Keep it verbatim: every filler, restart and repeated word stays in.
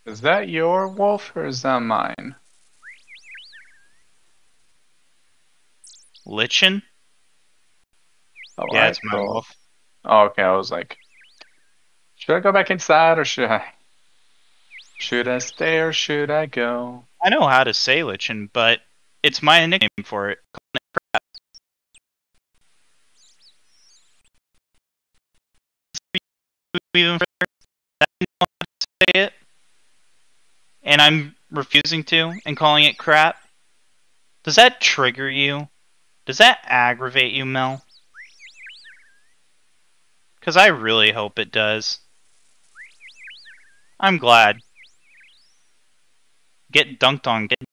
Is that your wolf or is that mine? Lichen? Oh, Yeah, alright, it's my cool. wolf. Oh, okay, I was like, should I go back inside or should I? Should I stay or should I go? I know how to say Lichen, but it's my nickname for it. Even further, I know how to say it, and I'm refusing to and calling it crap. Does that trigger you? Does that aggravate you, Mel? Because I really hope it does. I'm glad. Get dunked on. Get